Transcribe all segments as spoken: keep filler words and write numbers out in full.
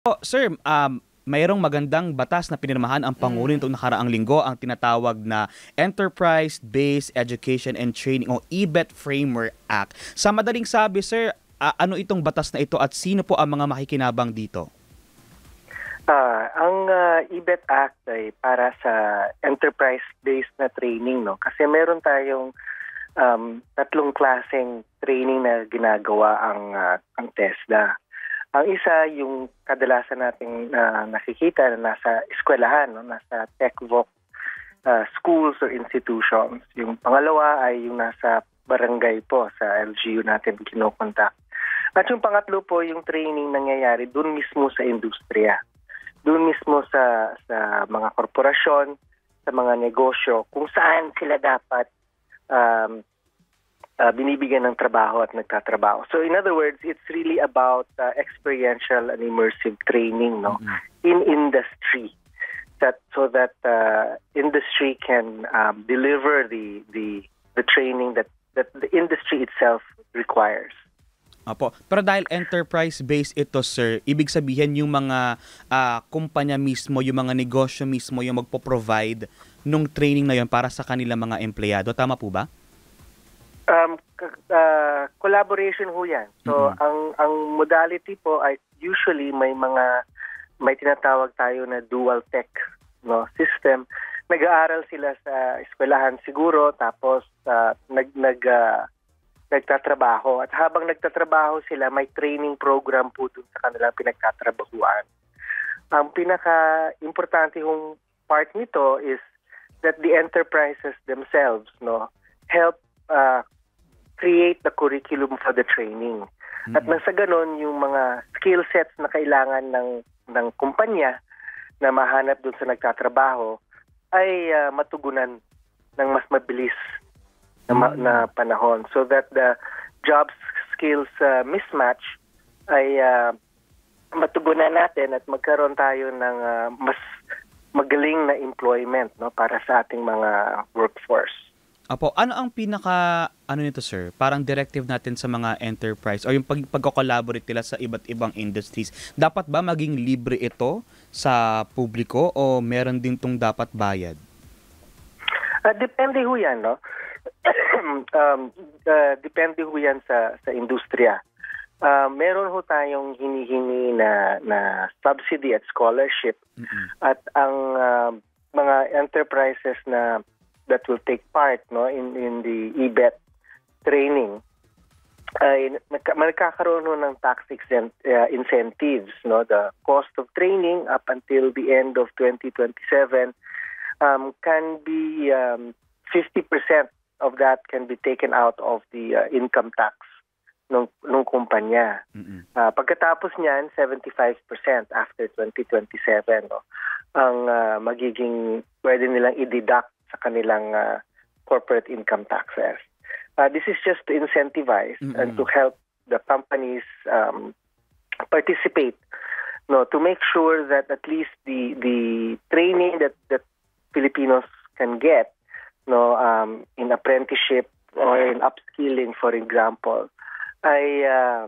Po, sir, um, mayroong magandang batas na pinirmahan ang Pangulo nitong nakaraang linggo, ang tinatawag na Enterprise-Based Education and Training o E B E T Framework Act. Sa madaling sabi, sir, uh, ano itong batas na ito at sino po ang mga makikinabang dito? Uh, ang uh, E B E T Act ay para sa enterprise-based na training, no? Kasi meron tayong um, tatlong klaseng training na ginagawa ang uh, ang TESDA. Ang isa, yung kadalasan nating uh, nakikita na nasa eskwelahan, no? Nasa tech-voc uh, schools or institutions. Yung pangalawa ay yung nasa barangay po, sa L G U natin kinokontak. At yung pangatlo po, yung training nangyayari doon mismo sa industriya. Doon mismo sa, sa mga korporasyon, sa mga negosyo, kung saan sila dapat um, Uh, binibigyan ng trabaho at nagtatrabaho. So in other words, it's really about uh, experiential and immersive training, no, mm-hmm. in industry, that so that uh, industry can um, deliver the the the training that that the industry itself requires. Apo. Pero dahil enterprise-based ito, sir, ibig sabihin yung mga uh, kumpanya mismo, yung mga negosyo mismo, yung magpo-provide nung training na yon para sa kanilang mga empleyado. Tama po ba? Um, uh, collaboration ho yan. So, mm-hmm. ang ang modality po ay usually may mga, may tinatawag tayo na dual tech, no, system. Nag-aaral sila sa eskwelahan siguro, tapos uh, nag, nag, uh, nagtatrabaho. At habang nagtatrabaho sila, may training program po dun sa kanilang pinagtatrabahuan. Ang pinaka-importante hong part nito is that the enterprises themselves, no, help uh, create the curriculum for the training. Mm-hmm. At nasa ganon, yung mga skill sets na kailangan ng, ng kumpanya na mahanap dun sa nagtatrabaho ay uh, matugunan ng mas mabilis na, mm-hmm. na panahon. So that the job skills uh, mismatch ay uh, matugunan natin at magkaroon tayo ng uh, mas magaling na employment, no, para sa ating mga workforce. Apo, ano ang pinaka, ano nito sir, parang directive natin sa mga enterprise o yung pag, pagko-collaborate nila sa iba't ibang industries? Dapat ba maging libre ito sa publiko o meron din tong dapat bayad? Uh, depende ho yan, no? um, uh, depende ho yan sa, sa industriya. Uh, meron ho tayong hinihingi na, na subsidy at scholarship, mm-hmm. at ang uh, mga enterprises na that will take part, no, in in the E B E T training ay magkakaroon no ng tax exempt, uh, incentives, no. The cost of training up until the end of twenty twenty-seven um, can be um, fifty percent of that can be taken out of the uh, income tax ng ng kumpanya. Mm-hmm. Uh, pagkatapos niyan, seventy-five percent after twenty twenty-seven, no, ang uh, magiging pwede nilang i-deduct sa kanilang uh, corporate income taxes. Uh, this is just to incentivize, mm-hmm. and to help the companies um, participate, no, to make sure that at least the the training that that Filipinos can get, no, um, in apprenticeship or in upskilling, for example, ay uh,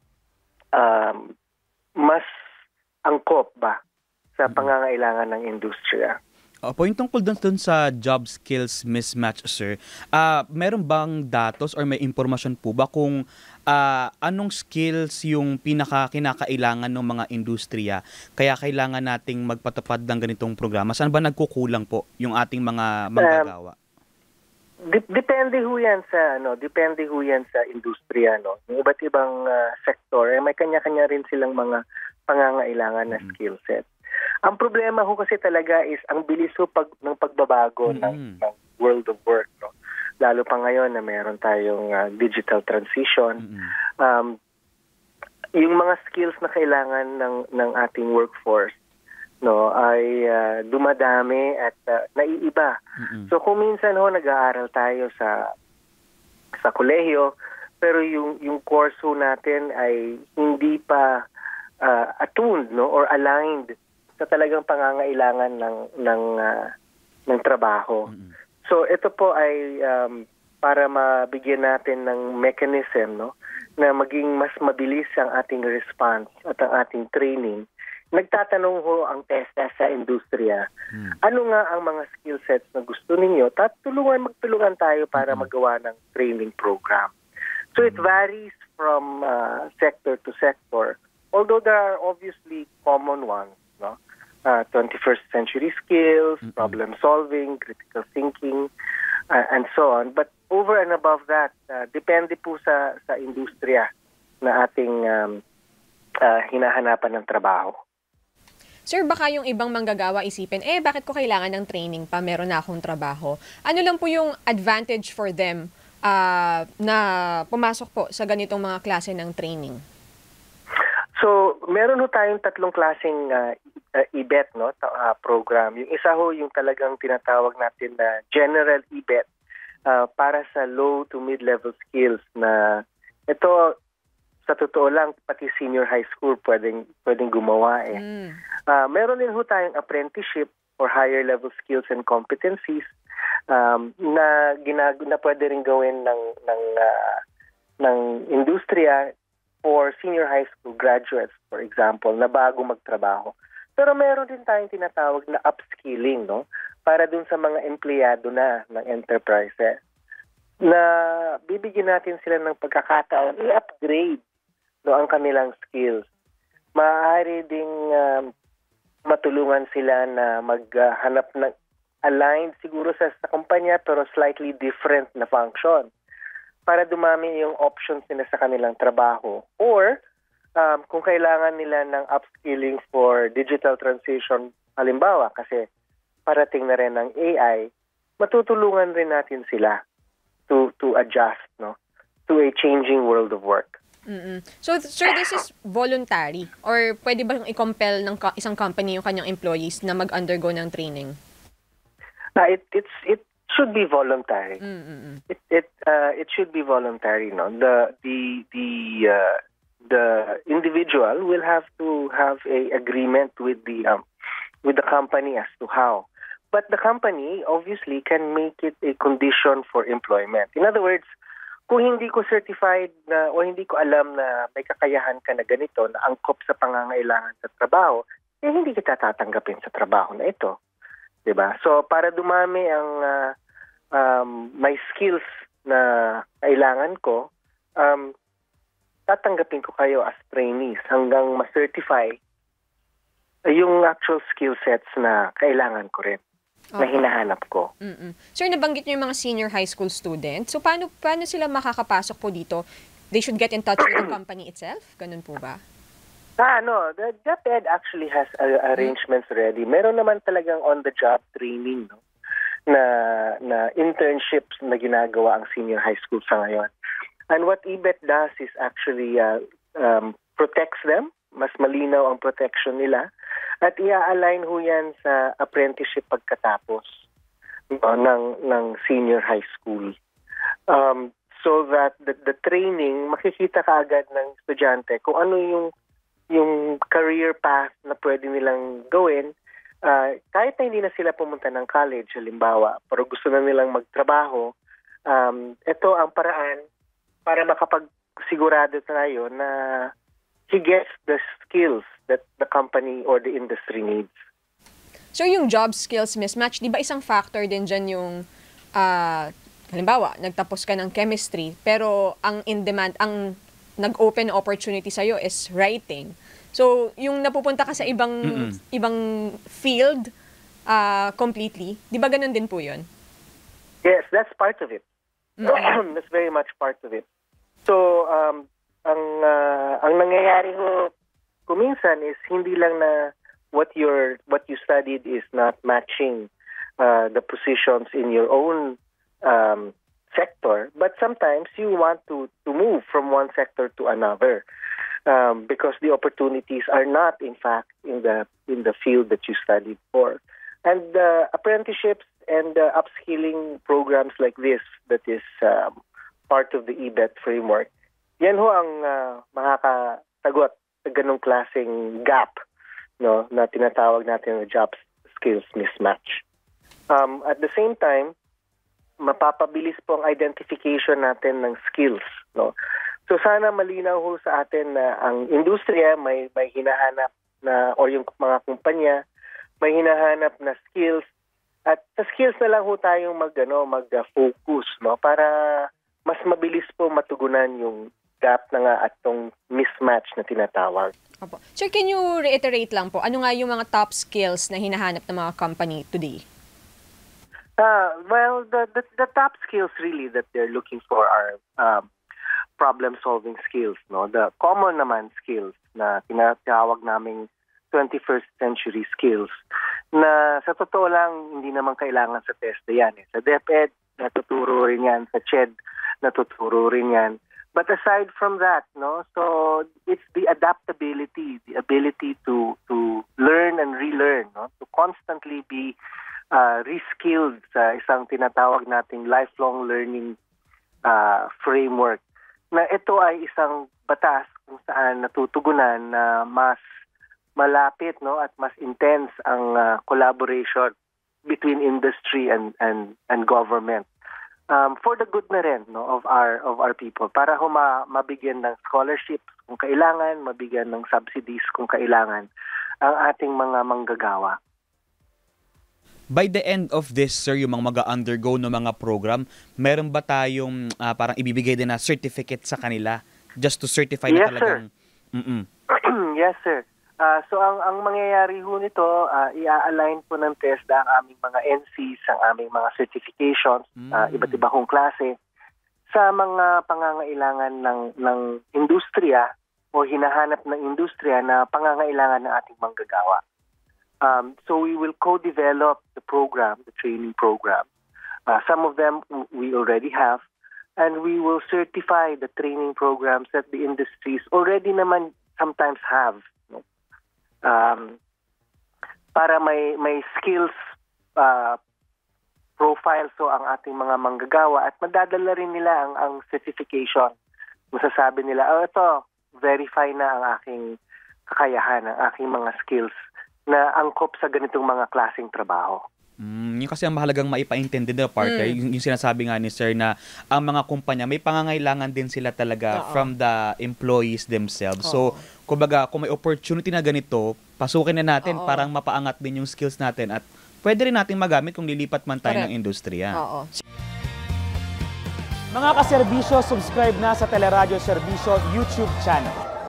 um, mas angkop ba sa pangangailangan ng industriya. Opo, yung tungkol dun, dun sa job skills mismatch, sir, uh, meron bang datos or may impormasyon po ba kung uh, anong skills yung pinaka-kinakailangan ng mga industriya kaya kailangan nating magpatupad ng ganitong programa? Saan ba nagkukulang po yung ating mga manggagawa? Um, dip- depende ho yan sa, ano, depende ho yan sa industriya, no? Yung iba't ibang uh, sektor, eh, may kanya-kanya rin silang mga pangangailangan na mm-hmm. skill set. Ang problema ho kasi talaga is ang bilis ho pag, ng pagbabago mm-hmm. ng, ng world of work, no? Lalo pa ngayon na meron tayong uh, digital transition. Mm-hmm. Um, yung mga skills na kailangan ng ng ating workforce, no, ay uh, dumadami at uh, naiiba. Mm-hmm. So kung minsan ho nag-aaral tayo sa sa kolehiyo, pero yung yung course ho natin ay hindi pa uh, attuned, no, or aligned sa talagang pangangailangan ng ng uh, ng trabaho. Mm-hmm. So ito po ay um, para mabigyan natin ng mechanism, no, na maging mas mabilis ang ating response at ang ating training nagtatanong ho ang TESDA sa industriya, Hmm. ano nga ang mga skill sets na gusto ninyo, at tulungan, magtulungan tayo para Mm. magawa ng training program. So it varies from uh, sector to sector, although there are obviously common ones, no? Uh, twenty-first century skills, Mm-mm. problem solving, critical thinking, uh, and so on. But over and above that, uh, depende po sa, sa industriya na ating um, uh, hinahanapan ng trabaho. Sir, baka yung ibang manggagawa isipin, eh bakit ko kailangan ng training pa, meron na akong trabaho. Ano lang po yung advantage for them ah, na pumasok po sa ganitong mga klase ng training? So, meron ho tayong tatlong klaseng uh, uh, E B E T, no, ta- uh, program. Yung isa ho yung talagang tinatawag natin na general E B E T uh, para sa low to mid-level skills na ito, sa totoo lang, pati senior high school pwedeng, pwedeng gumawa eh. Mm. Uh, meron din ho tayong apprenticeship or higher level skills and competencies um, na ginag na pwede rin gawin ng ng uh, ng industriya for senior high school graduates, for example, na bago magtrabaho. Pero meron din tayong tinatawag na upskilling, no, para dun sa mga empleyado na ng enterprises na bibigyan natin sila ng pagkakataon i-upgrade no ang kanilang skills. Maaari ding um, matulungan sila na maghanap ng aligned siguro sa, sa kumpanya pero slightly different na function para dumami yung options nila sa kanilang trabaho. Or um, kung kailangan nila ng upskilling for digital transition, halimbawa kasi parating na rin ng A I, matutulungan rin natin sila to to adjust no to a changing world of work. Mm-mm. So, sir, this is voluntary? Or pwede ba i-compel ng ka- isang company yung kanyang employees na mag-undergo ng training? Uh, it it's it should be voluntary. Mm-mm. It it uh, it should be voluntary. No, the the the uh, the individual will have to have a agreement with the um, with the company as to how. But the company obviously can make it a condition for employment. In other words, kung hindi ko certified na o hindi ko alam na may kakayahan ka na ganito na angkop sa pangangailangan sa trabaho, eh hindi kita tatanggapin sa trabaho na ito. 'Di ba? So para dumami ang uh, um, may skills na kailangan ko, um, tatanggapin ko kayo as trainees hanggang ma-certify yung actual skill sets na kailangan ko rin. Na Okay. hinahanap ko. Mm-mm. Sir, nabanggit niyo yung mga senior high school students. So, paano, paano sila makakapasok po dito? They should get in touch with the company itself? Ganun po ba? Ah, no. The DepEd actually has uh, arrangements already. Meron naman talagang on-the-job training, no? Na, na internships na ginagawa ang senior high school sa ngayon. And what E B E T does is actually uh, um, protects them. Mas malinaw ang protection nila. At i-align ho yan sa apprenticeship pagkatapos no, ng, ng senior high school. Um, so that the, the training, makikita ka agad ng estudyante kung ano yung, yung career path na pwede nilang gawin. Uh, kahit na hindi na sila pumunta ng college, halimbawa, pero gusto na nilang magtrabaho, um, ito ang paraan para makapagsigurado tayo na he gets the skills that the company or the industry needs. So, yung job skills mismatch, di ba isang factor din dyan yung, ah, halimbawa, nagtapos ka ng chemistry, pero ang in-demand, ang nag-open opportunity sa'yo is writing. So, yung napupunta ka sa ibang Mm-mm. ibang field ah, completely, di ba ganun din po yun? Yes, that's part of it. That's very much part of it. So, um, ang uh, ang nangyayari ho kuminsan is hindi lang na what your what you studied is not matching uh, the positions in your own um, sector, but sometimes you want to to move from one sector to another um, because the opportunities are not in fact in the in the field that you studied for. And uh, apprenticeships and uh, upskilling programs like this that is um, part of the E B E T framework, yan ho ang uh, makakasagot sa ganong klaseng gap no, na tinatawag natin na job skills mismatch. Um, at the same time, mapapabilis po ang identification natin ng skills. No? So sana malinaw ho sa atin na ang industriya may, may hinahanap na o yung mga kumpanya may hinahanap na skills at sa skills na lang ho tayong mag ano mag-focus no para mas mabilis po matugunan yung gap na nga at tong mismatch na tinatawag. Opo. Sir, can you reiterate lang po, ano nga yung mga top skills na hinahanap ng mga company today? Uh, well, the, the the top skills really that they're looking for are um, problem-solving skills. No, the common naman skills na tinatawag naming twenty-first century skills na sa totoo lang hindi naman kailangan sa test yan. Eh. Sa DepEd, natuturo rin yan. Sa CHED, natuturo rin yan. But aside from that, no, so it's the adaptability, the ability to to learn and relearn, no, to constantly be uh, reskilled sa isang tinatawag nating lifelong learning uh, framework. Na ito ay isang batas kung saan natutugunan na mas malapit, no, at mas intense ang uh, collaboration between industry and and and government. Um, for the good na rin no, of our of our people para huma mabigyan ng scholarships kung kailangan, mabigyan ng subsidies kung kailangan ang ating mga manggagawa. By the end of this, sir, yung mga mag-undergo ng mga program, meron ba tayong uh, parang ibibigay din na certificate sa kanila just to certify yes, na talagang... Sir. Yes, sir. Uh, so ang ang mangyayari ho nito, uh, i-align po ng TESDA ang aming mga N Cs, ang aming mga certifications, mm. uh, iba't iba kong klase sa mga pangangailangan ng ng industriya o hinahanap ng industriya na pangangailangan ng ating manggagawa. Um, so we will co-develop the program, the training program. Uh, some of them we already have, and we will certify the training programs that the industries already naman sometimes have. Um, para may may skills uh, profile so ang ating mga manggagawa at madadala rin nila ang, ang certification. Masasabi nila, oh ito, verify na ang aking kakayahan, ang aking mga skills na angkop sa ganitong mga klaseng trabaho. Mm, yun kasi ang mahalagang maipaintindi na partner, mm. yung, yung sinasabi nga ni sir na ang mga kumpanya may pangangailangan din sila talaga Uh-oh. from the employees themselves. Uh-oh. So, kumbaga, kung may opportunity na ganito, pasukin na natin Uh-oh. parang mapaangat din yung skills natin at pwede rin natin magamit kung lilipat man tayo Correct. ng industriya. Oo. Mga kaserbisyo, subscribe na sa Teleradyo Serbisyo YouTube channel.